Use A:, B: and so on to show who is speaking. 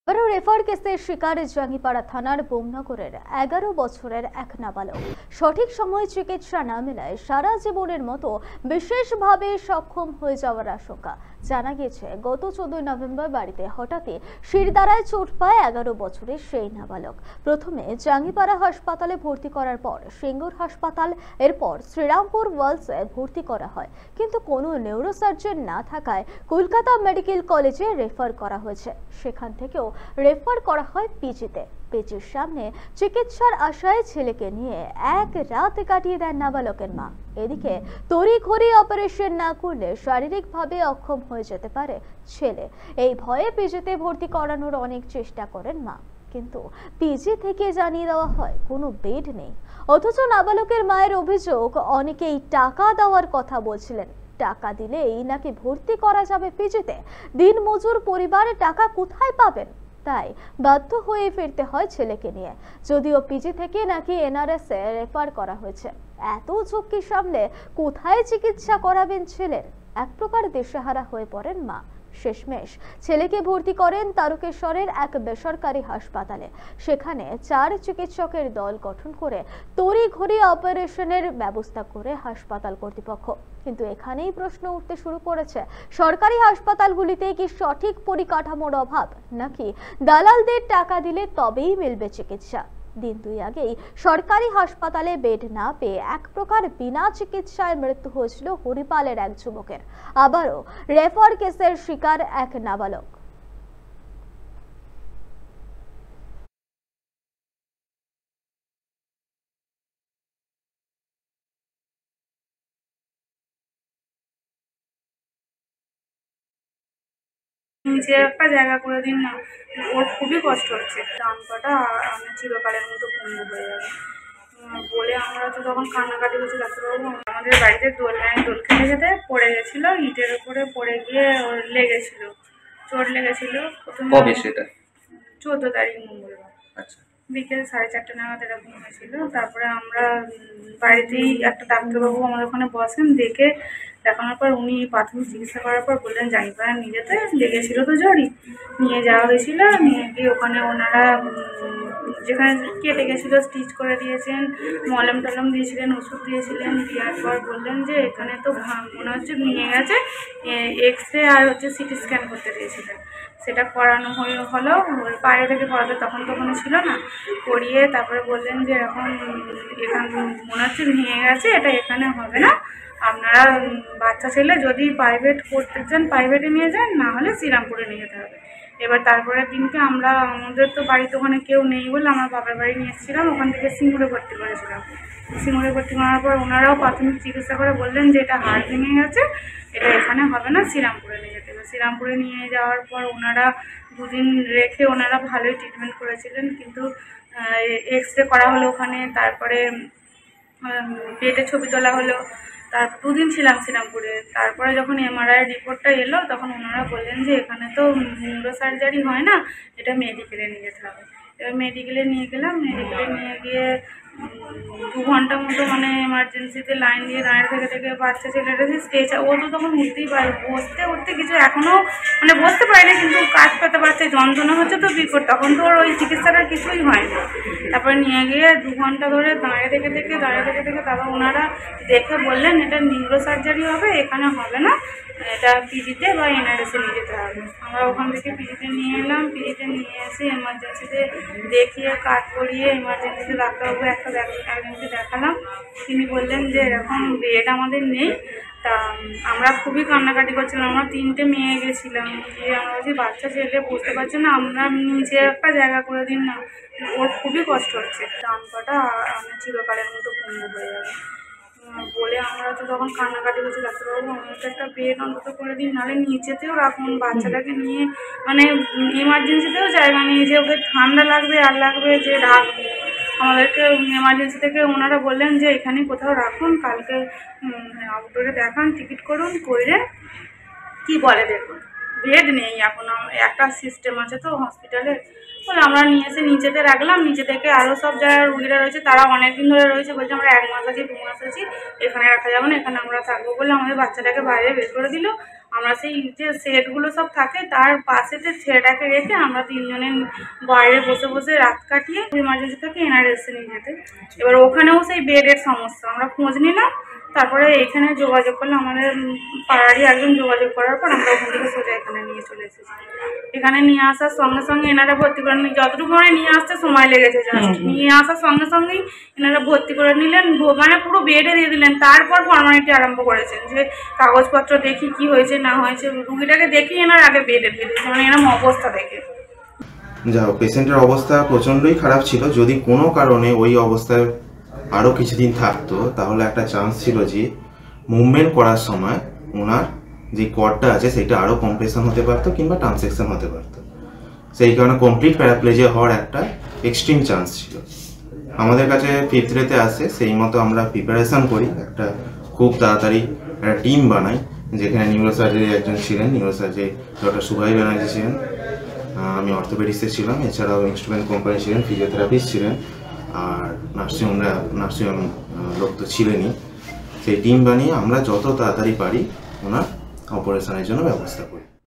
A: Refer কেসের শিকার জাঙ্গিপাড়া থানার বোমনগরের 11 বছরের এক নাবালক সঠিক সময়ে চিকিৎসা না মেলায় সারা জীবনের মতো বিশেষভাবে সক্ষম হয়ে যাওয়ার আশঙ্কা। জানা গিয়েছে গত 14 নভেম্বর বাড়িতে হঠাৎই শিরদাঁড়ায় চোট পায় 11 বছরের সেই নাবালক। প্রথমে জাঙ্গিপাড়া হাসপাতালে ভর্তি করার পর সিঙ্গুর হাসপাতাল, এরপর শ্রীরামপুর ওয়ালসে ভর্তি করা হয়, কিন্তু কোনো নিউরোসার্জন না থাকায় কলকাতা মেডিকেল কলেজে রেফার করা হয়েছে। সেখান থেকেও রেফার করা হয় পিজিতে। পিজির সামনে চিকিৎসার আশায় ছেলেকে নিয়ে এক রাত কাটিয়ে দেন নাবালকের মা। এদিকে তড়িঘড়ি অপারেশন না করলে শারীরিকভাবে অক্ষম হয়ে যেতে পারে ছেলে। এই ভয়ে পিজিতে ভর্তি করানোর অনেক চেষ্টা করেন মা, কিন্তু পিজি থেকে জানিয়ে দেওয়া হয় কোনো বেড নেই। অথচ নাবালকের মায়ের অভিযোগ, অনেকেই টাকা দেওয়ার কথা বলছিলেন, টাকা দিলেই নাকি ভর্তি করা যাবে পিজিতে। দিনমজুর পরিবার টাকা কোথায় পাবেন? তাই বাধ্য হয়ে ফিরতে হয় ছেলেকে নিয়ে। যদিও পিজি থেকে নাকি এনআরএস এ রেফার করা হয়েছে। এত ঝুঁকি সামলে কোথায় চিকিৎসা করাবেন ছেলের? এক প্রকার দিশেহারা হয়ে পড়েন মা। শেষমেশ ছেলেকে ভর্তি করেন তারকেশ্বরের এক বেসরকারি হাসপাতালে। সেখানে 4 চিকিৎসকের দল গঠন করে তড়িঘড়ি অপারেশনের ব্যবস্থা করে হাসপাতাল কর্তৃপক্ষ। কিন্তু এখানেই প্রশ্ন উঠতে শুরু করেছে, সরকারি হাসপাতালগুলিতে কি সঠিক পরিকাঠামোর অভাব, নাকি দালালদের টাকা দিলে তবেই মিলবে চিকিৎসা? দিন 2 আগেই সরকারি হাসপাতালে বেড না পেয়ে এক প্রকার বিনা চিকিৎসায় মৃত্যু হয়েছিল হরিপালের এক যুবকের। আবারও রেফার কেসের শিকার এক নাবালক।
B: নিচে একটা জায়গা করে দিন না, ওর খুবই কষ্ট হচ্ছে। ডান পাটা চিরকালের মতো পঙ্গু হয়ে যাবে বলে আমরা তো তখন কান্নাকাটি করছি। ডাক্তারবাবু, আমাদের বাড়িতে দোল খেতে খেতে পড়ে গেছিল, ইটের উপরে পড়ে গিয়ে ওর লেগেছিল, চোট লেগেছিল।
C: কবে সেটা?
B: 14 তারিখ মঙ্গলবার।
C: আচ্ছা।
B: বিকেল 4:30 নাগাদ এরকম হয়েছিল। তারপরে আমরা বাড়িতেই একটা ডাক্তারবাবু আমাদের ওখানে বসেন, দেখানোর পর উনি প্রাথমিক চিকিৎসা করার পর বললেন জাঙ্গিপাড়া নিয়ে যেতে। লেগেছিল তো জ্বরই, নিয়ে যাওয়া হয়েছিল। নিয়ে গিয়ে ওখানে ওনারা যেখানে কেটে গেছিলো স্টিচ করে দিয়েছেন, মলম টলম দিয়েছিলেন, ওষুধ দিয়েছিলেন। দেওয়ার পর বললেন যে এখানে তো মনে হচ্ছে ভেঙে গেছে, এক্স-রে আর সিটি স্ক্যান করতে দিয়েছিলেন। সেটা করানো হলো, বাইরে থেকে করাতে তখন তো কোনো ছিল না। করিয়ে তারপরে বললেন যে এখন এখানে মনে হচ্ছে ভেঙে গেছে, এটা এখানে হবে না, আপনারা বাচ্চা ছেলে যদি প্রাইভেট করতে চান প্রাইভেটে নিয়ে যান, না হলে শ্রীরামপুরে নিয়ে যেতে হবে। এবার তারপরের দিনকে আমাদের তো বাড়িতে ওখানে কেউ নেই বলে আমরা বাবার বাড়ি নিয়ে এসেছিলাম, ওখান থেকে সিঙ্গুরে ভর্তি করেছিলাম। সিঙ্গুরে ভর্তি করার পর ওনারাও প্রাথমিক চিকিৎসা করে বললেন যে এটা হাড় ভেঙে গেছে, এটা এখানে হবে না, শ্রীরামপুরে নিয়ে যেতে হবে। শ্রীরামপুরে নিয়ে যাওয়ার পর ওনারা 2 দিন রেখে ওনারা ভালোই ট্রিটমেন্ট করেছিলেন। কিন্তু এক্স-রে করা হলো ওখানে, তারপরে পেটে ছবি তোলা হলো। 2 দিন ছিলাম শ্রীরামপুরে। তারপরে যখন এমআরআই রিপোর্টটা এলো তখন ওনারা বললেন যে এখানে তো নিউরো সার্জারি হয় না, এটা মেডিকেলে নিয়ে যেতে হবে। এবার মেডিকেলে নিয়ে গেলাম। মেডিকেলে নিয়ে গিয়ে 2 ঘন্টা মতো এমার্জেন্সিতে লাইন দিয়ে দাঁড়িয়ে থেকে বাচ্চা ছেলেটা যে স্ট্রেচার, ও তো তখন উঠতেই পারে, বসতে উঠতে কিছু এখনও বসতে পারেনি, কিন্তু কাজ পেতে পারছে, যন্ত্রণা হচ্ছে তো বিকট। তখন তো ওর ওই চিকিৎসাটা কিছুই হয়নি। তারপরে নিয়ে গিয়ে 2 ঘন্টা ধরে দাঁড়িয়ে থেকে তারপর ওনারা দেখে বললেন এটা নিউরো সার্জারি হবে, এখানে হবে না, এটা পিজিতে বা এনআরএসে নিয়ে যেতে হবে। আমরা ওখান থেকে পিজিতে নিয়ে এলাম। পিজিতে নিয়ে এসে এমার্জেন্সিতে দেখিয়ে কাট করিয়ে এমার্জেন্সিতে ডাক্তারবাবু একজনকে দেখালাম। তিনি বললেন যে এরকম বেড আমাদের নেই। তা আমরা খুবই কান্নাকাটি করছিলাম, আমরা 3টে মেয়ে গেছিলাম। গিয়ে আমরা বলছি বাচ্চা ছেলে বুঝতে পারছে না, আমরা নিচে একটা জায়গা করে দিন না, ওর খুবই কষ্ট হচ্ছে। ডান পাটা চিরকালের মতো পঙ্গু হয়ে যাবে বলে আমরা তো তখন কান্নাকাটি করছি। ডাক্তারবাবু, আমাকে একটা বেড অন্তত করে দিন, নাহলে নিচেতেও রাখুন, বাচ্চাটাকে নিয়ে এমার্জেন্সিতেও জায়গা নেই, যে ওকে ঠান্ডা লাগবে আর লাগবে যে রাখবো। আমাদেরকে এমার্জেন্সি থেকে ওনারা বললেন যে এখানে কোথাও রাখুন, কালকে আউটডোরে দেখান, টিকিট করুন, করে কি বলে দেখুন। বেড নেই এখন, একটা সিস্টেম আছে তো হসপিটালে, বলে আমরা নিয়ে এসে নিচেতে রাখলাম। নিচে থেকে আরও সব জায়গায় রুগীরা রয়েছে, তারা অনেক দিন ধরে রয়েছে, বলছে আমরা 1 মাস আছি, 2 মাস আছি, এখানে রাখা যাবে না, এখানে আমরা থাকবো বলে আমাদের বাচ্চাটাকে বাইরে বের করে দিল। আমরা সেই যে সেটগুলো সব থাকে তার পাশেতে ছেলেটাকে রেখে আমরা তিনজনে বাইরে বসে বসে রাত কাটিয়ে ইমার্জেন্সি থেকে এনআরএসে নিয়ে যেতে। এবার ওখানেও সেই বেডের সমস্যা, আমরা খোঁজ নিলাম, তারপরে এখানে যোগাযোগ করলে আমাদের পাড়ারই একজন যোগাযোগ করার পর আমরা ওখান থেকে সোজা এখানে নিয়ে চলে এসেছি। এখানে নিয়ে আসার সঙ্গে সঙ্গে এনারা ভর্তি করে যতটুকু মানে নিয়ে আসতে সময় লেগেছে, জাস্ট নিয়ে আসার সঙ্গে সঙ্গেই এনারা ভর্তি করে নিলেন, মানে পুরো বেডে দিয়ে দিলেন। তারপর ফর্মালিটি আরম্ভ করেছেন যে কাগজপত্র দেখি কি হয়েছে না হয়েছে, রুগীটাকে দেখি এনার আগে বেডে দিয়ে দিয়েছে, মানে এরকম অবস্থা দেখে।
C: যাও, পেশেন্টের অবস্থা প্রচণ্ডই খারাপ ছিল। যদি কোনো কারণে ওই অবস্থায় আরও কিছুদিন থাকতো তাহলে একটা চান্স ছিল যে মুভমেন্ট করার সময় ওনার যে কর্ডটা আছে সেটা আরও কম্প্রেশন হতে পারতো কিংবা ট্রান্সেকশন হতে পারতো। সেই কারণে কমপ্লিট প্যারাপ্লেজিয়া হওয়ার একটা এক্সট্রিম চান্স ছিল। আমাদের কাছে 5th ডেতে আসে, সেই মতো আমরা প্রিপারেশান করি, একটা খুব তাড়াতাড়ি একটা টিম বানাই, যেখানে নিউরোসার্জারি একজন ছিলেন, নিউরোসার্জারি ডক্টর সুভাই ব্যানার্জি ছিলেন, আমি অর্থোপেডিক্সে ছিলাম, এছাড়াও ইনস্ট্রুমেন্ট কোম্পানি ছিলেন, ফিজিওথেরাপিস্ট ছিলেন, আর নার্সিং লোক তো ছিলেনই। সেই টিম বানিয়ে আমরা যত তাড়াতাড়ি পারি ওনার অপারেশনের জন্য ব্যবস্থা করি।